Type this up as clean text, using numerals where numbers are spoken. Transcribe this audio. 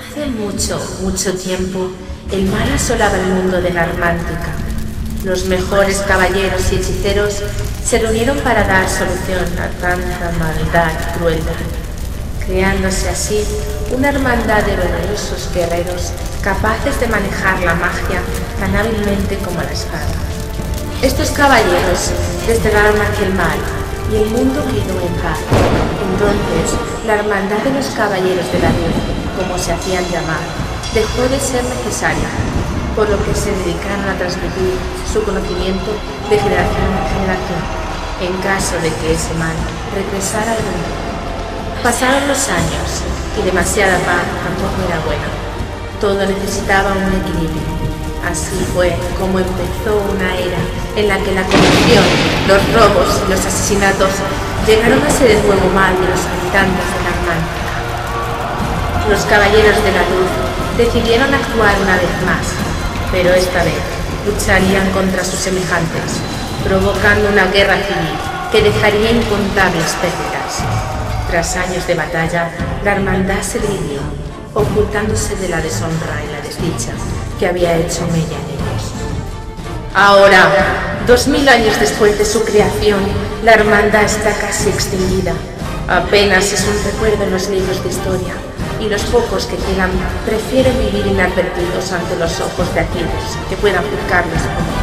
Hace mucho, mucho tiempo, el mal asolaba el mundo de Narmántica. Los mejores caballeros y hechiceros se reunieron para dar solución a tanta maldad y crueldad, creándose así una hermandad de poderosos guerreros capaces de manejar la magia tan hábilmente como la espada. Estos caballeros desterraron aquel mal y el mundo quedó en paz. Entonces, la hermandad de los caballeros de la luz, como se hacían llamar, dejó de ser necesaria, por lo que se dedicaron a transmitir su conocimiento de generación en generación, en caso de que ese mal regresara al mundo. Pasaron los años y demasiada paz tampoco era buena. Todo necesitaba un equilibrio. Así fue como empezó una era en la que la corrupción, los robos y los asesinatos llegaron a ser el nuevo mal de los habitantes de Narmántica. Los caballeros de la luz decidieron actuar una vez más, pero esta vez lucharían contra sus semejantes, provocando una guerra civil que dejaría incontables pérdidas. Tras años de batalla, la hermandad se dividió, ocultándose de la deshonra y la desdicha que había hecho mella en ellos. Ahora, 2000 años después de su creación, la hermandad está casi extinguida. Apenas es un recuerdo en los libros de historia, y los pocos que quedan prefieren vivir inadvertidos ante los ojos de aquellos que puedan juzgarlos como